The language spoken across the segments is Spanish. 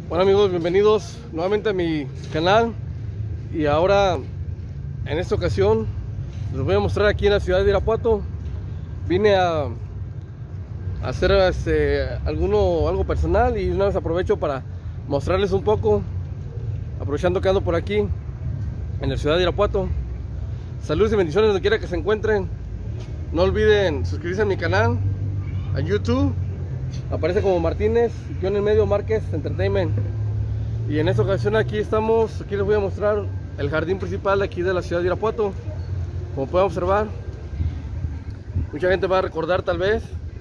Bueno amigos, bienvenidos nuevamente a mi canal. Y ahora en esta ocasión les voy a mostrar aquí en la ciudad de Irapuato. Vine a hacer algo personal, y una vez aprovecho para mostrarles un poco, aprovechando que ando por aquí en la ciudad de Irapuato. Saludos y bendiciones donde quiera que se encuentren. No olviden suscribirse a mi canal, a YouTube. Aparece como Martínez, yo en el medio Márquez Entertainment. Y en esta ocasión aquí les voy a mostrar el jardín principal de aquí de la ciudad de Irapuato. Como pueden observar, mucha gente va a recordar tal vez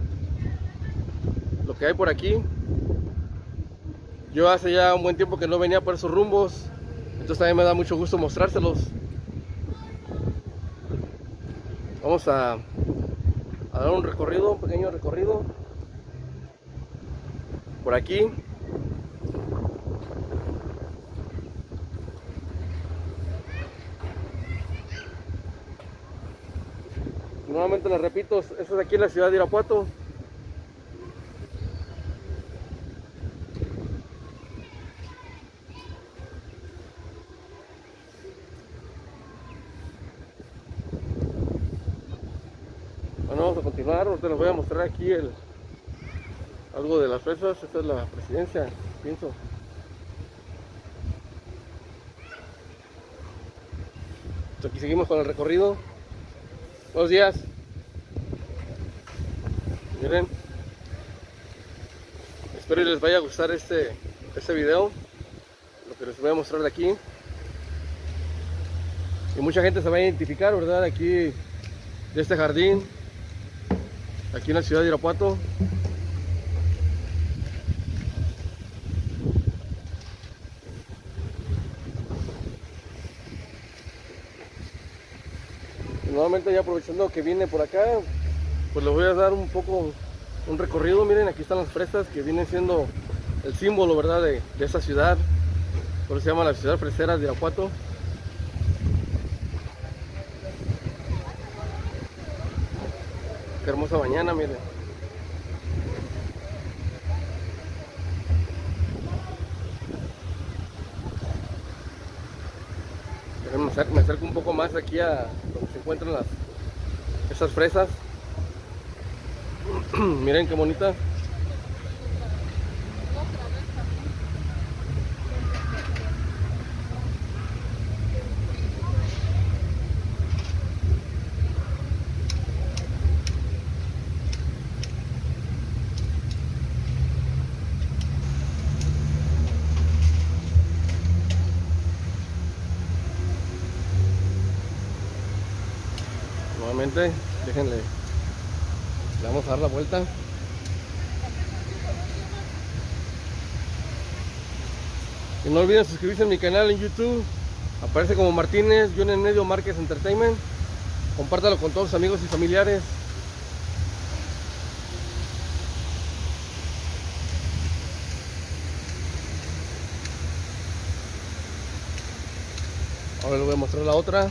lo que hay por aquí. Yo hace ya un buen tiempo que no venía por esos rumbos, entonces también me da mucho gusto mostrárselos. Vamos a dar un pequeño recorrido por aquí. Nuevamente les repito, esto es aquí en la ciudad de Irapuato. Bueno, vamos a continuar. Ahorita les voy a mostrar aquí algo de las fresas. Esta es la presidencia, pienso. Aquí seguimos con el recorrido. Buenos días. Miren, espero que les vaya a gustar este video, lo que les voy a mostrar de aquí. Y mucha gente se va a identificar, ¿verdad? Aquí de este jardín, aquí en la ciudad de Irapuato. Nuevamente, ya aprovechando que vine por acá, pues les voy a dar un recorrido. Miren, aquí están las fresas, que vienen siendo el símbolo, ¿verdad?, de esta ciudad. Por eso se llama la ciudad fresera de Irapuato. Qué hermosa mañana, miren. Me acerco un poco más aquí a donde se encuentran esas fresas. Miren qué bonita. Nuevamente, déjenle, le vamos a dar la vuelta. Y no olviden suscribirse a mi canal en YouTube. Aparece como Martínez, yo en el medio Márquez Entertainment. Compártalo con todos sus amigos y familiares. Ahora les voy a mostrar la otra.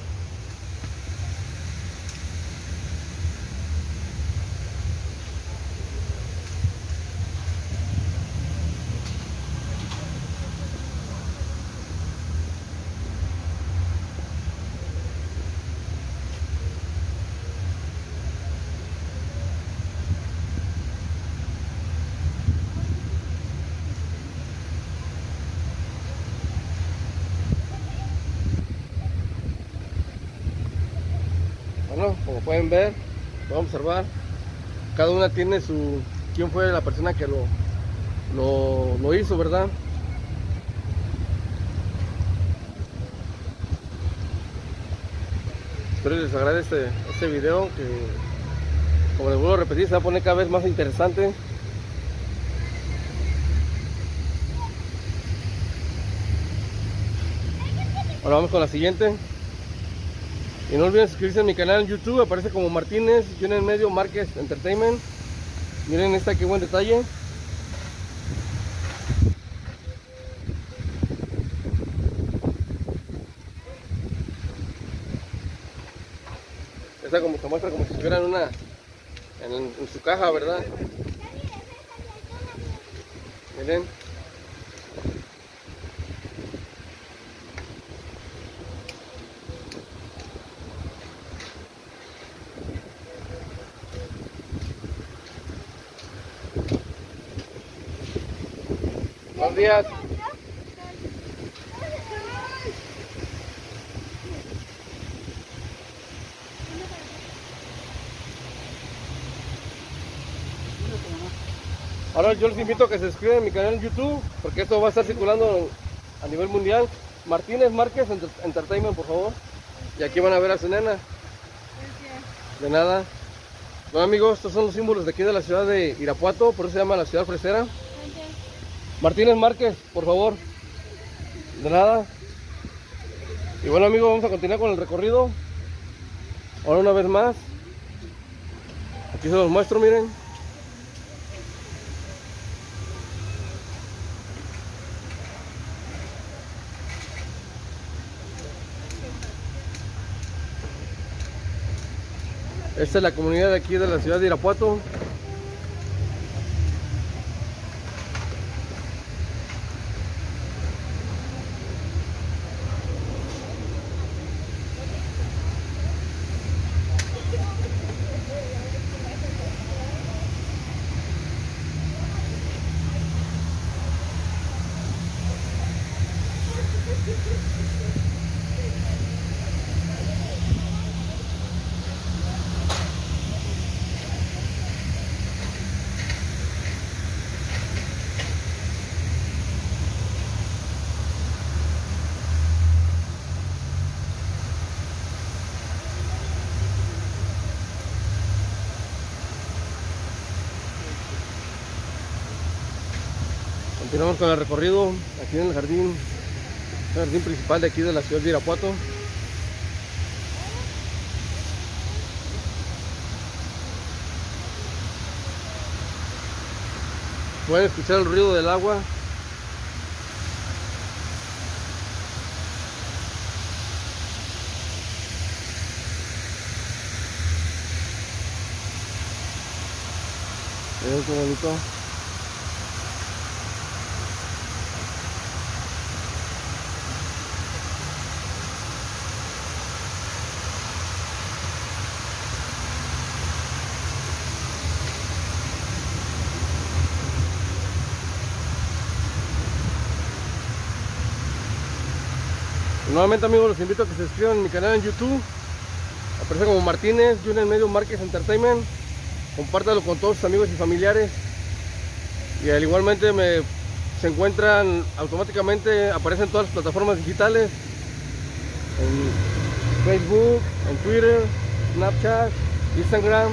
Bueno, como pueden ver, pueden observar, cada una tiene quién fue la persona que lo hizo, ¿verdad? Espero les agrade este video, que, como les vuelvo a repetir, se va a poner cada vez más interesante. Ahora vamos con la siguiente. Y no olviden suscribirse a mi canal en YouTube. Aparece como Martínez, yo en el medio Márquez Entertainment. Miren esta, qué buen detalle. Esta como se muestra como si estuviera en su caja, ¿verdad? Miren. Buenos días. Ahora yo les invito a que se suscriban a mi canal en YouTube, porque esto va a estar circulando a nivel mundial. Martínez Márquez Entertainment, por favor. Y aquí van a ver a su nena. De nada. Bueno, amigos, estos son los símbolos de aquí de la ciudad de Irapuato, por eso se llama la ciudad fresera. Martínez Márquez, por favor. De nada. Y bueno, amigos, vamos a continuar con el recorrido. Ahora una vez más. Aquí se los muestro, miren. Esta es la comunidad de aquí de la ciudad de Irapuato. Continuamos con el recorrido aquí en el jardín principal de aquí de la ciudad de Irapuato. Pueden escuchar el ruido del agua. Miren qué bonito. Nuevamente, amigos, los invito a que se suscriban a mi canal en YouTube. Aparece como Martínez Márquez Entertainment. Compártalo con todos sus amigos y familiares. Y al igualmente se encuentran automáticamente, aparecen todas las plataformas digitales. En Facebook, en Twitter, Snapchat, Instagram.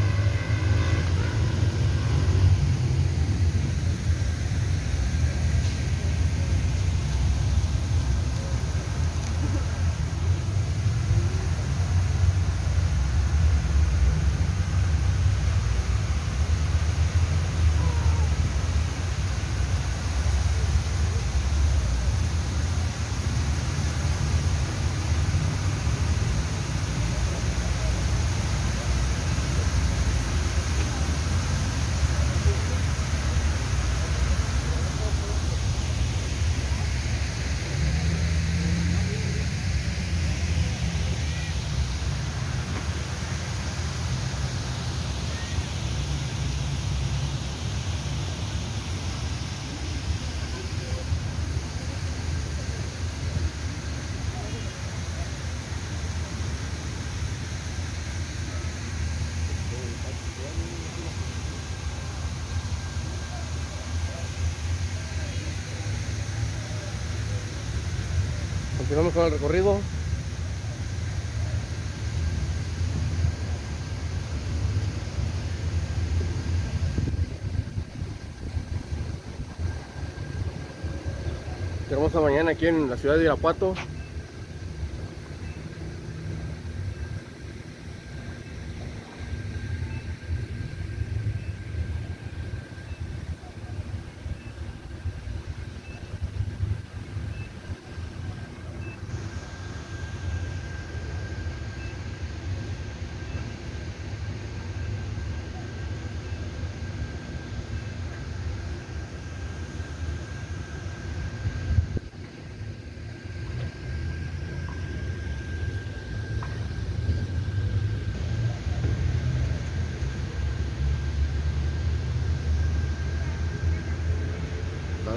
Continuamos con el recorrido. Qué hermosa mañana aquí en la ciudad de Irapuato.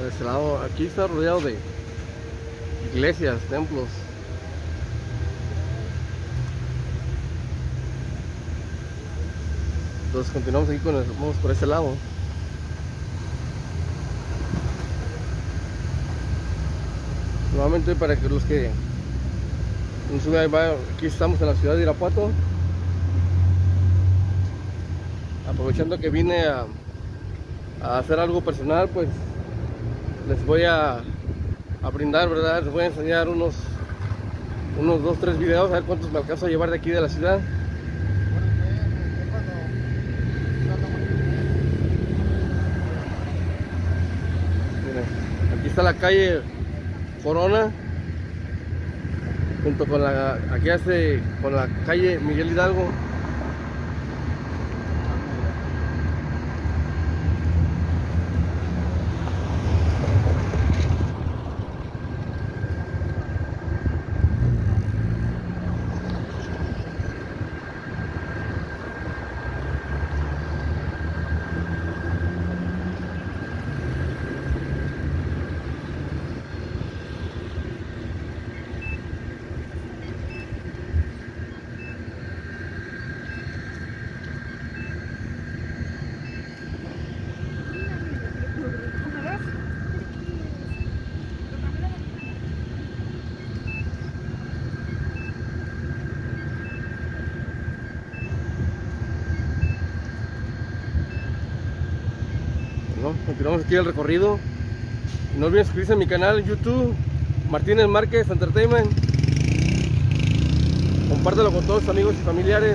de ese lado. Aquí está rodeado de iglesias, templos. Entonces continuamos aquí vamos por ese lado. Nuevamente, para que los que aquí estamos en la ciudad de Irapuato, aprovechando que vine a hacer algo personal, pues les voy a brindar, ¿verdad? Les voy a enseñar unos 2-3 videos, a ver cuántos me alcanzo a llevar de aquí de la ciudad. Miren, aquí está la calle Corona, junto con con la calle Miguel Hidalgo. ¿No? Continuamos aquí el recorrido. No olviden suscribirse a mi canal en YouTube, Martínez Márquez Entertainment. Compártelo con todos sus amigos y familiares.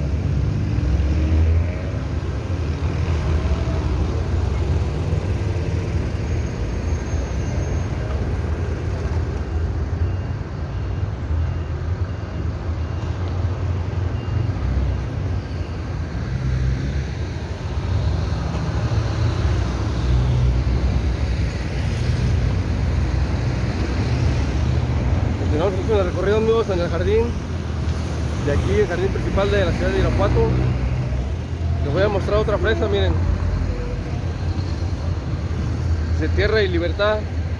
Continuamos con el recorrido, amigos, en el jardín de aquí, el jardín principal de la ciudad de Irapuato. Les voy a mostrar otra fresa, miren, de tierra y libertad.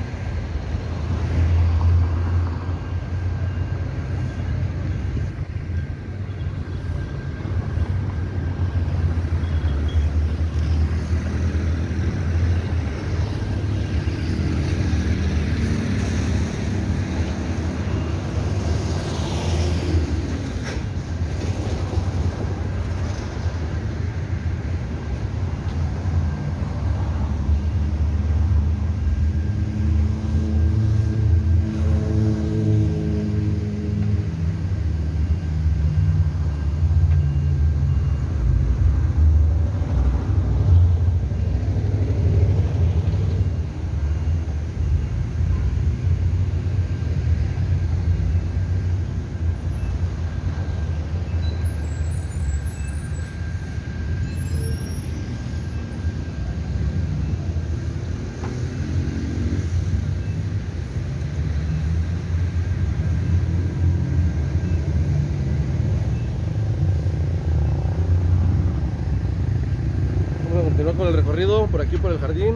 Continuar con el recorrido por aquí por el jardín.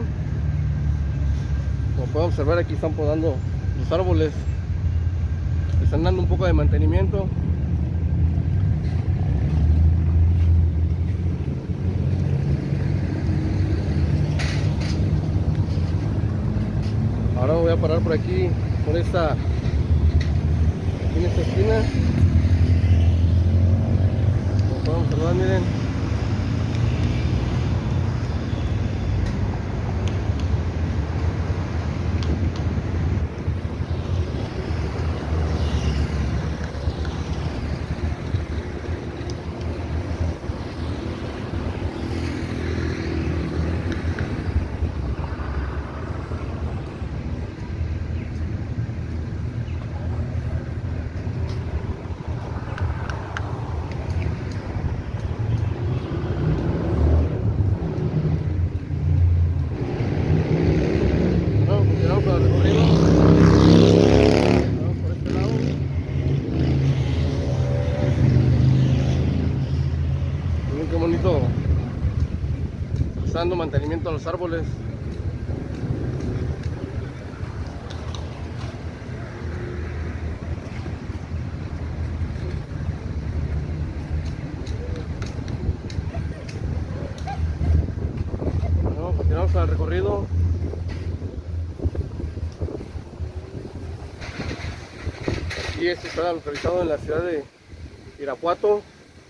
Como pueden observar, aquí están podando los árboles, le están dando un poco de mantenimiento. Ahora voy a parar por aquí, por en esta esquina. Como pueden observar, miren. Qué bonito, está dando mantenimiento a los árboles. Aquí este está localizado en la ciudad de Irapuato.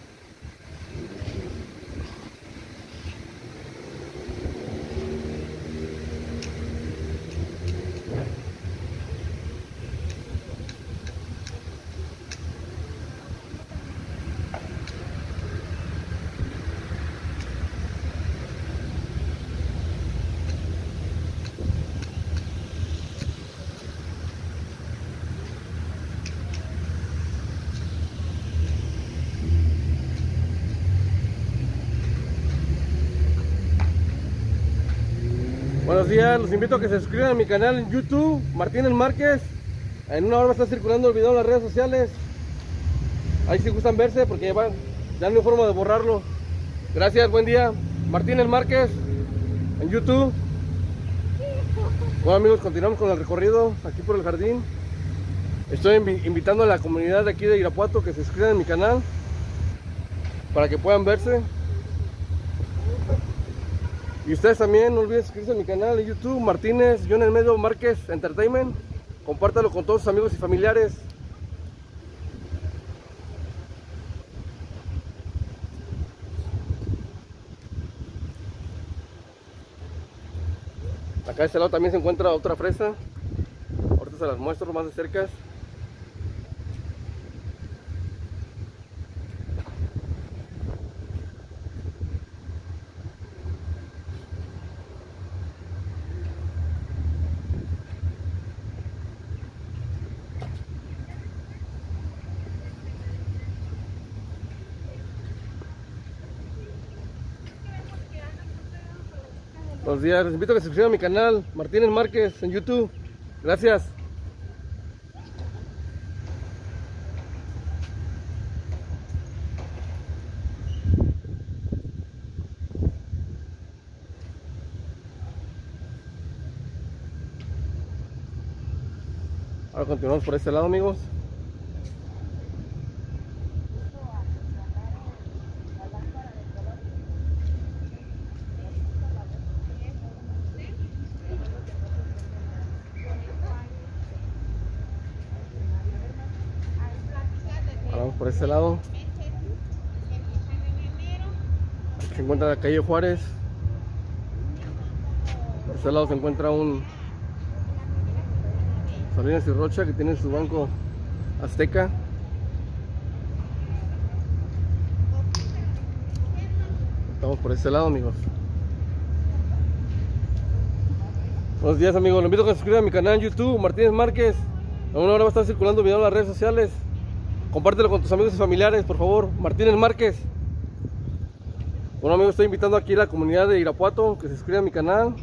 Buenos días, los invito a que se suscriban a mi canal en YouTube, Martínez Márquez. En una hora va a estar circulando el video en las redes sociales. Ahí si gustan verse, porque ya no hay forma de borrarlo. Gracias, buen día. Martínez Márquez en YouTube. Bueno amigos, continuamos con el recorrido aquí por el jardín. Estoy invitando a la comunidad de aquí de Irapuato que se suscriban a mi canal para que puedan verse. Y ustedes también no olviden suscribirse a mi canal en YouTube, Martínez-Medio Márquez Entertainment. Compártalo con todos sus amigos y familiares. Acá de este lado también se encuentra otra fresa. Ahorita se las muestro más de cerca. Buenos días, les invito a que se suscriban a mi canal Martínez Márquez en YouTube. Gracias. Ahora continuamos por este lado, amigos. Vamos por este lado. Aquí se encuentra la calle Juárez. Por este lado se encuentra un Salinas y Rocha, que tiene su banco azteca. Estamos por este lado, amigos. Buenos días, amigos. Los invito a que se suscriban a mi canal en YouTube, Martínez Márquez. En una hora va a estar circulando video en las redes sociales. Compártelo con tus amigos y familiares, por favor. Martínez Márquez. Bueno, amigos, estoy invitando aquí a la comunidad de Irapuato que se suscriban a mi canal.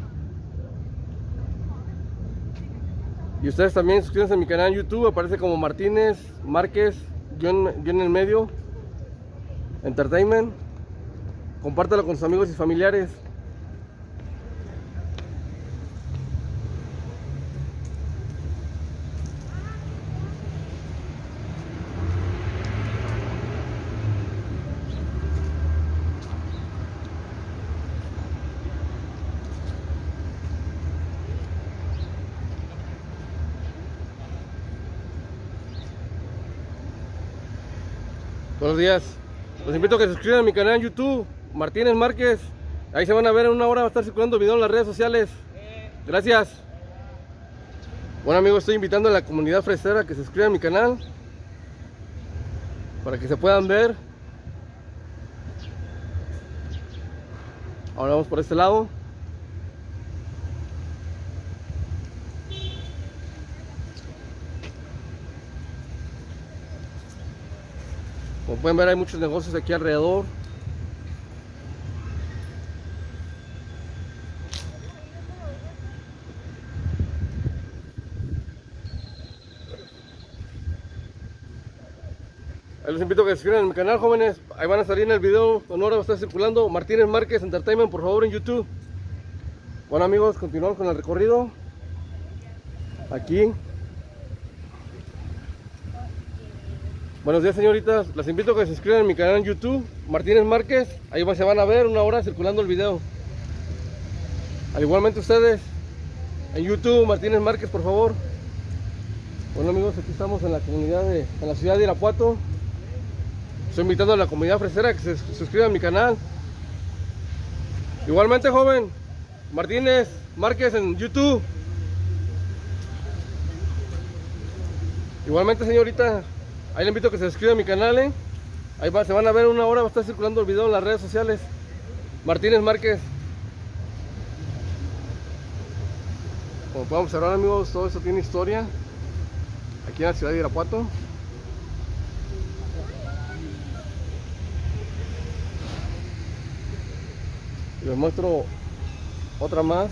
Y ustedes también suscríbanse a mi canal en YouTube. Aparece como Martínez Márquez en medio Entertainment. Compártelo con sus amigos y familiares. Buenos días, los invito a que se suscriban a mi canal en YouTube, Martínez Márquez. Ahí se van a ver, en una hora va a estar circulando video en las redes sociales. Gracias. Bueno, amigos, estoy invitando a la comunidad fresera que se suscriba a mi canal para que se puedan ver. Ahora vamos por este lado. Como pueden ver, hay muchos negocios aquí alrededor. Ahí los invito a que se suscriban a mi canal, jóvenes. Ahí van a salir en el video. En hora va a estar circulando Martínez Márquez Entertainment, por favor, en YouTube. Bueno, amigos, continuamos con el recorrido. Aquí. Buenos días, señoritas. Las invito a que se suscriban a mi canal en YouTube, Martínez Márquez. Ahí se van a ver una hora circulando el video. Al igualmente ustedes, en YouTube, Martínez Márquez, por favor. Bueno amigos, aquí estamos en la comunidad en la ciudad de Irapuato. Estoy invitando a la comunidad fresera que se suscriba a mi canal. Igualmente, joven Martínez Márquez en YouTube. Igualmente, señorita, ahí le invito a que se suscriba a mi canal, Ahí se van a ver una hora, va a estar circulando el video en las redes sociales. Martínez Márquez. Como podemos observar, amigos, todo esto tiene historia aquí en la ciudad de Irapuato. Y les muestro otra más.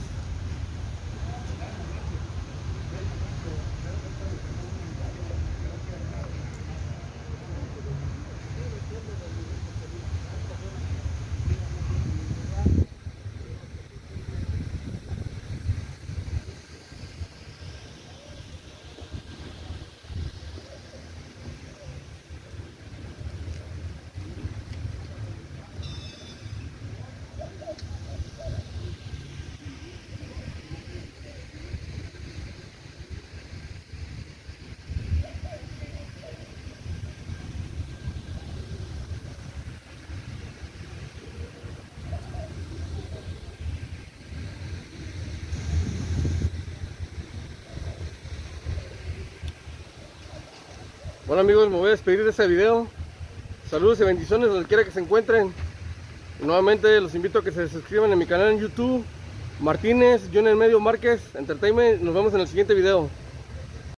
Bueno amigos, me voy a despedir de este video. Saludos y bendiciones donde quiera que se encuentren. Y nuevamente los invito a que se suscriban a mi canal en YouTube, Martínez, yo en el medio Márquez Entertainment. Nos vemos en el siguiente video.